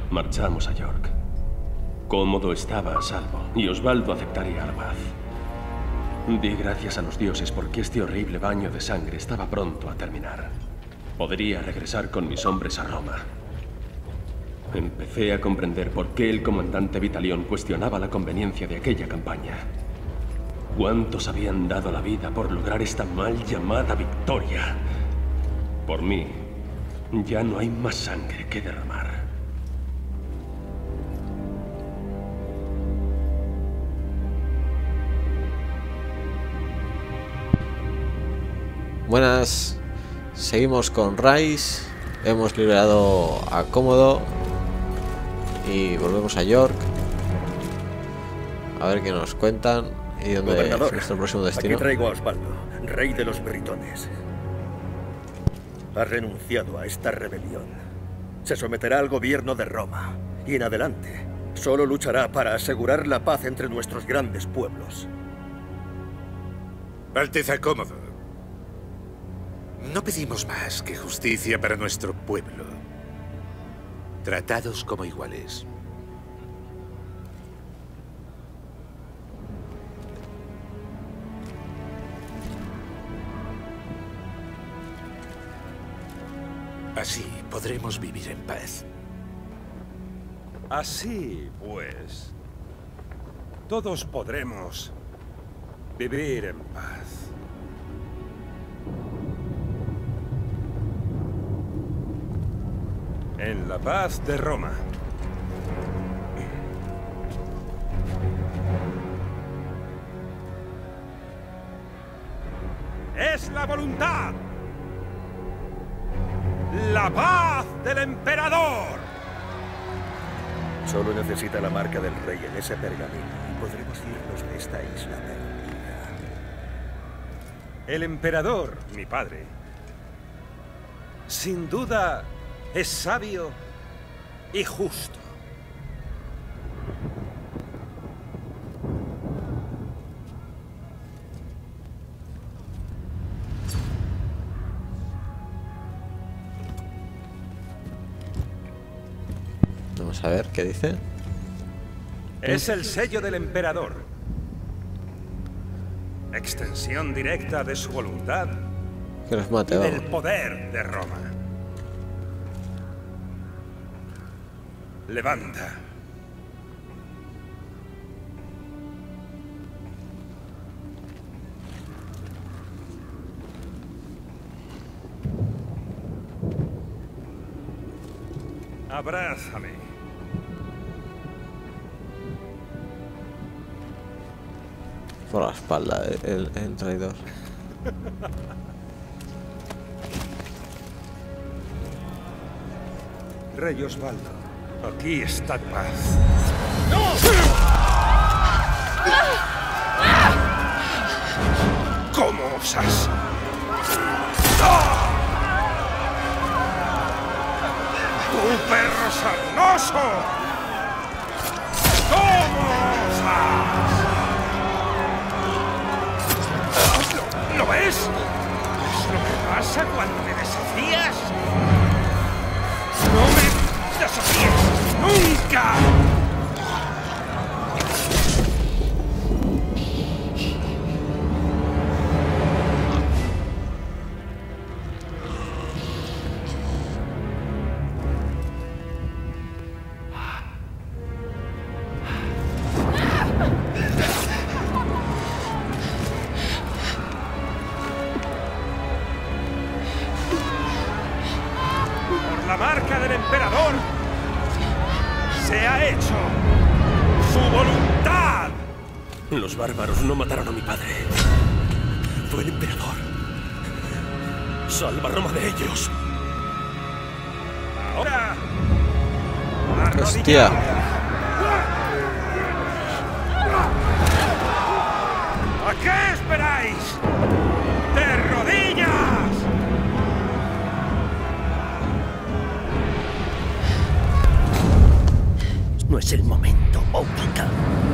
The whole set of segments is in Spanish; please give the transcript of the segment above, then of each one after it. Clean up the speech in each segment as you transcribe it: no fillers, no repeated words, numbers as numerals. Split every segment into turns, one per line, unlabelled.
marchamos a York. Cómodo estaba a salvo, y Osvaldo aceptaría la paz. Di gracias a los dioses porque este horrible baño de sangre estaba pronto a terminar. Podría regresar con mis hombres a Roma. Empecé a comprender por qué el comandante Vitalión cuestionaba la conveniencia de aquella campaña. ¿Cuántos habían dado la vida por lograr esta mal llamada victoria? Por mí, ya no hay más sangre que derramar.
Buenas, seguimos con Rise. Hemos liberado a Cómodo y volvemos a York. A ver qué nos cuentan y dónde es nuestro próximo destino.
Aquí traigo a Osvaldo, rey de los britones. Ha renunciado a esta rebelión. Se someterá al gobierno de Roma y en adelante solo luchará para asegurar la paz entre nuestros grandes pueblos.
Alteza Cómodo, no pedimos más que justicia para nuestro pueblo. Tratados como iguales. Así podremos vivir en paz.
Así, pues, todos podremos vivir en paz. En la paz de Roma. Es la voluntad. La paz del emperador.
Solo necesita la marca del rey en ese pergamino y podremos irnos de esta isla perdida.
El emperador, mi padre, sin duda es sabio y justo.
Vamos a ver qué dice.
Es el sello del emperador. Extensión directa de su voluntad
Que los mate,
y
vamos.
del poder de Roma. Levanta. Abrázame.
Por la espalda, el traidor.
Rey Osvaldo, aquí está tu paz. ¿Cómo osas? ¡Tu perro sarnoso! ¿Cómo osas? ¿Lo ves? ¿Es lo que pasa cuando me desafías? ¡No me desafíes nunca! La marca del emperador se ha hecho su voluntad.
Los bárbaros no mataron a mi padre. Fue el emperador. Salva a Roma de ellos.
Ahora,
Hostia.
¿a qué esperáis? ¡De rodillas!
No es el momento, Óptica.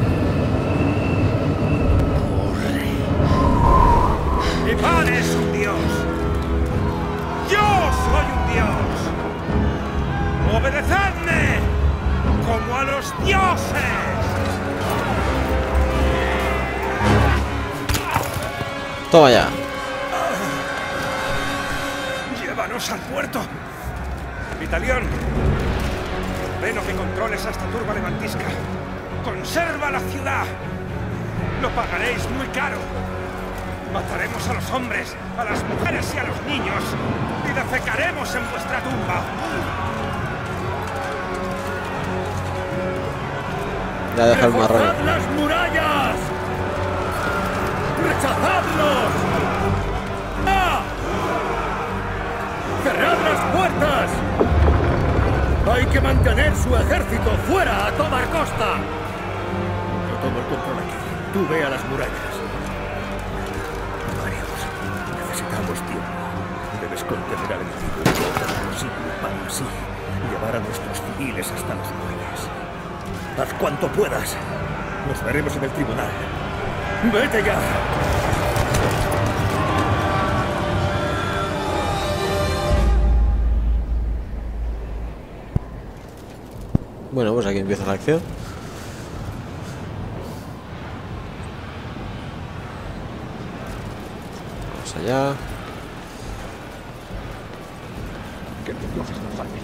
Mi padre es un dios. Yo soy un dios. ¡Obedecedme! los dioses!
Toma ya.
¡Llévanos al puerto! Vitalión, ordeno que controles a esta turba levantisca. ¡Conserva la ciudad! Lo pagaréis muy caro. Mataremos a los hombres, a las mujeres y a los niños, y defecaremos en vuestra tumba.
Ya deja el marrón.
¡Reforzad las murallas! ¡Rechazadlos! ¡Ah! ¡Cerrad las puertas! Hay que mantener su ejército fuera a toda costa. Yo tomo el control aquí. Tú ve a las murallas. Marius, necesitamos tiempo. Debes contener al enemigo y todo lo posible para así llevar a nuestros civiles hasta los muelles. Haz cuanto puedas. Nos veremos en el tribunal. ¡Vete ya!
Bueno, pues aquí empieza la acción. Vamos allá.
Que los dioses nos salven.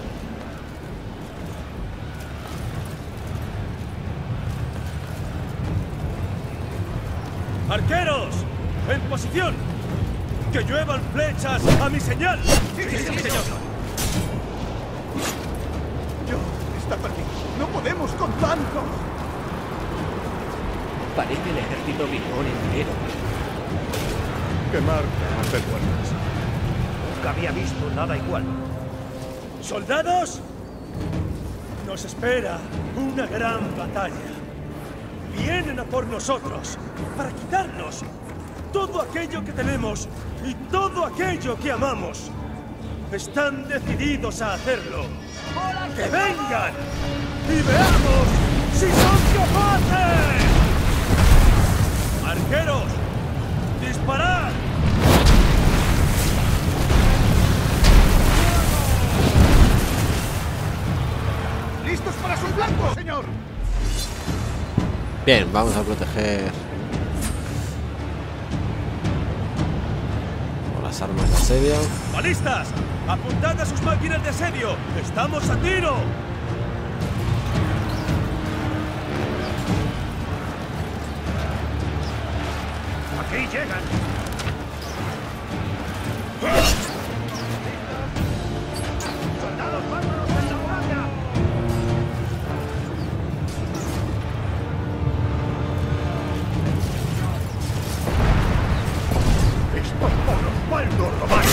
¡Arqueros! ¡En posición! ¡Que lluevan flechas a mi señal!
¡Sí, señor!
Yo está perdido. ¡No podemos con tanto!
Parece el ejército britón entero.
Quemar las puertas.
Nunca había visto nada igual.
¡Soldados! Nos espera una gran batalla. Vienen a por nosotros, para quitarnos todo aquello que tenemos y todo aquello que amamos. Están decididos a hacerlo. ¡Que vengan! ¡Y veamos si son capaces! ¡Arqueros! ¡Disparad!
¡Listos para su blanco, señor!
Bien, vamos a proteger con las armas de asedio.
¡Balistas! ¡Apuntad a sus máquinas de asedio! ¡Estamos a tiro!
¡Aquí llegan! ¡Soldados bárbaros en la muralla! ¡Estos moros maldos romanos!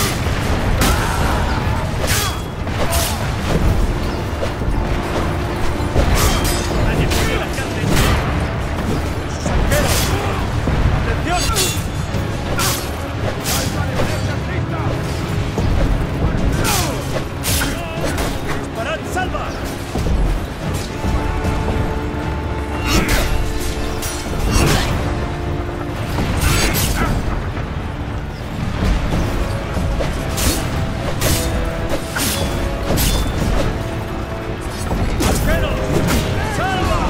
¡Disparad, salva! ¡Arqueros! ¡Salva!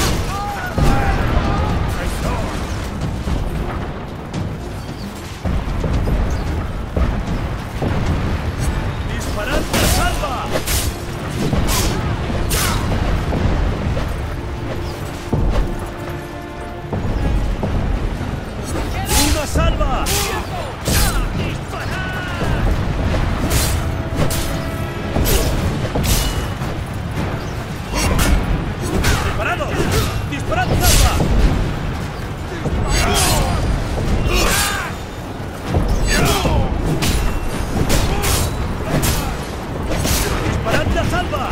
¡Disparad, salva! ¡Una salva! ¡Preparados! ¡Disparad, salva! ¡Disparad la salva!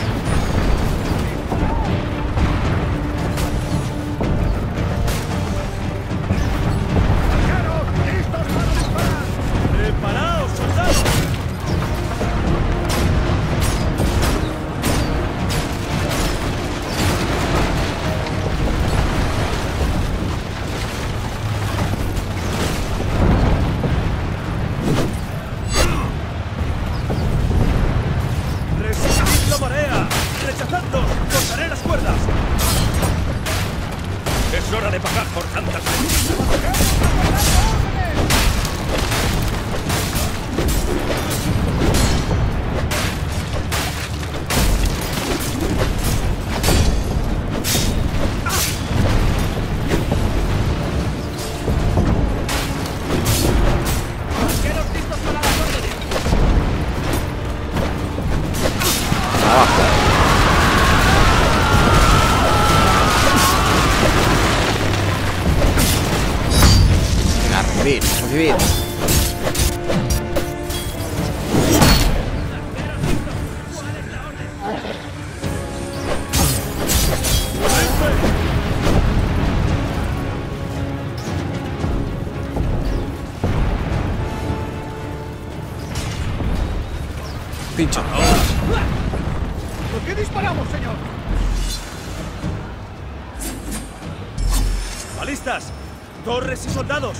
¡Preparaos, soldados! ¡Resistid la marea!
Recibir, recibir. Pincho.
¿Por qué disparamos, señor? ¡Balistas! ¡Torres y soldados!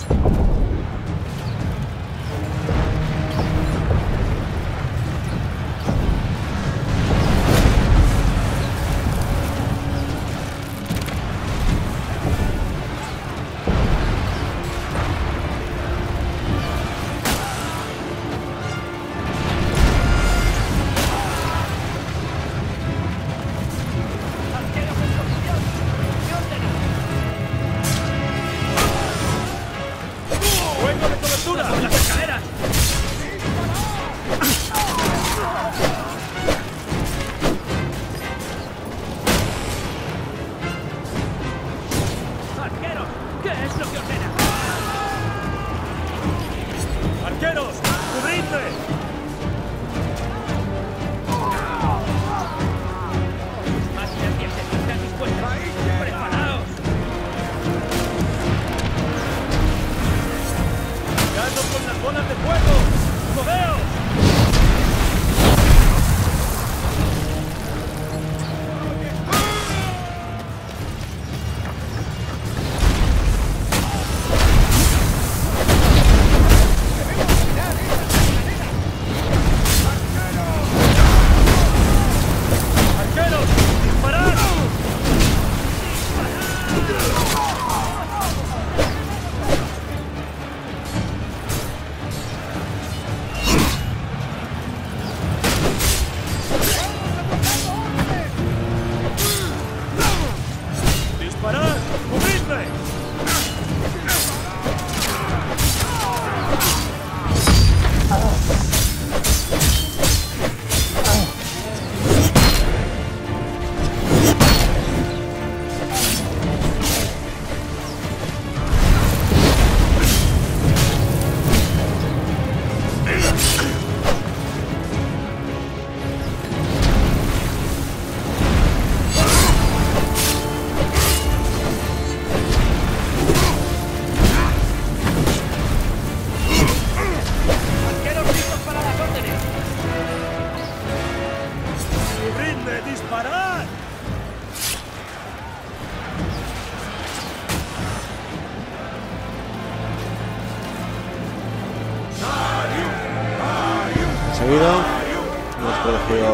Hemos protegido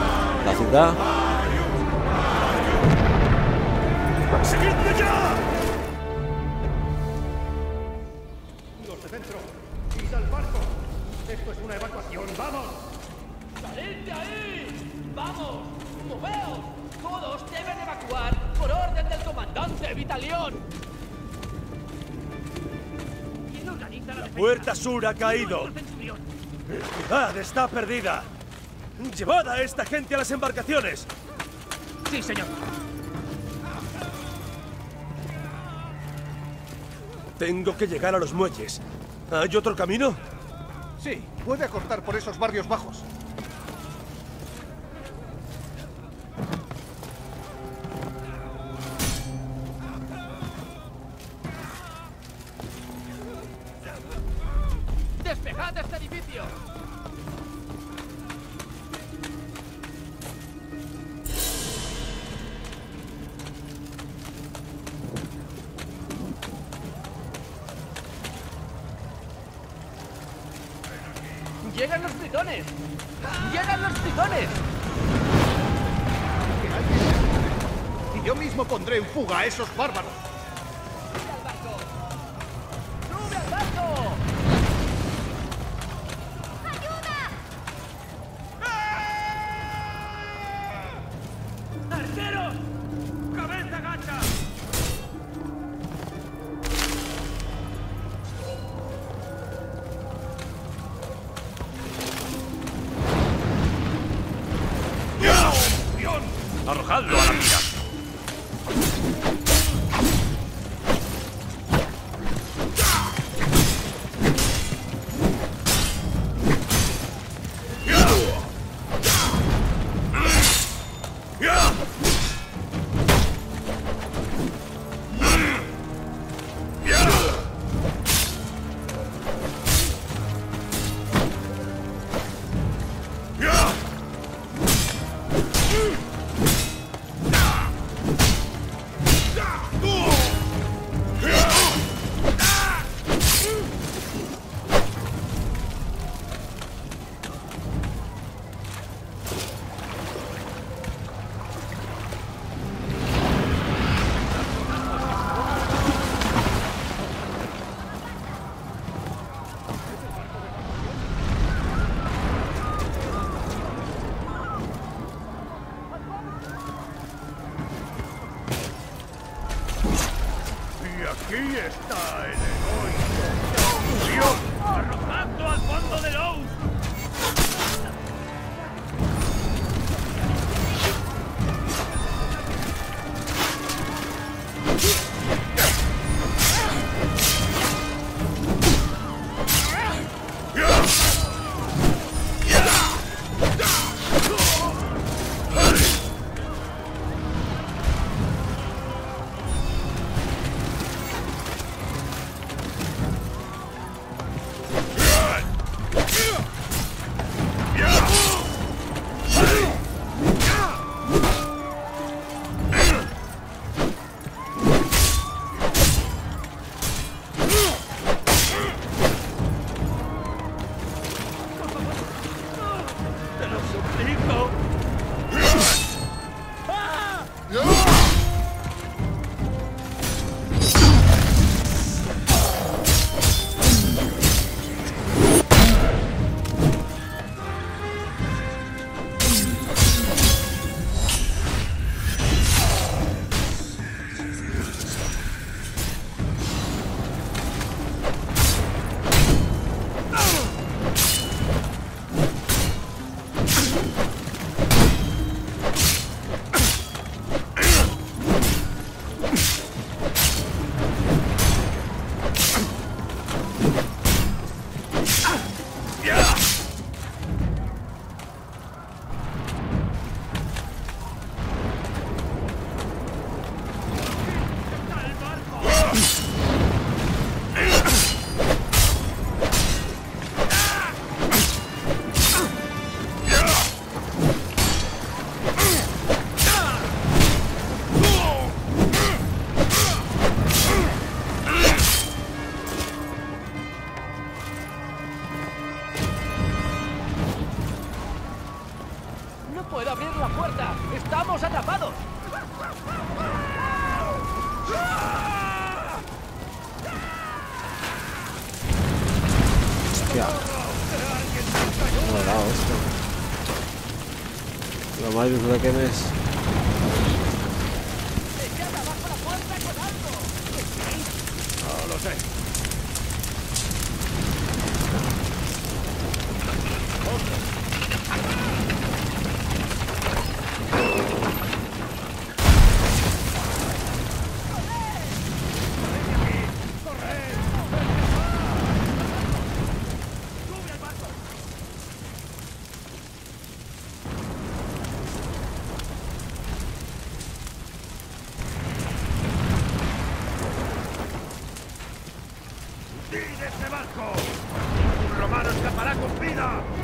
la ciudad.
¡Seguidme ya! Los de dentro, id al barco. Esto es una evacuación. ¡Vamos!
¡Salid de ahí! ¡Vamos! ¡Moveos! Todos deben evacuar por orden del comandante Vitalión. ¿Quién organiza la defensa?
Puerta sur ha caído. La ciudad está perdida. ¡Llevad a esta gente a las embarcaciones!
Sí, señor.
Tengo que llegar a los muelles. ¿Hay otro camino?
Sí, puede acortar por esos barrios bajos.
¡Despejad este edificio! ¡Llegan los britones! ¡Llegan los britones!
Y yo mismo pondré en fuga a esos bárbaros.
¡Sube al barco! ¡Sube al barco! ¡Arqueros! ¡Cabeza gacha!
¡Arrojadlo a la mira! Aquí está el heroico Dios arrojando al fondo del Ouse.
¡No puedo abrir la puerta! ¡Estamos atrapados!
Hostia. No me ha dado esto. Lo más duro que me es.
No lo sé. ¡Huid de ese barco! ¡Un romano escapará con vida!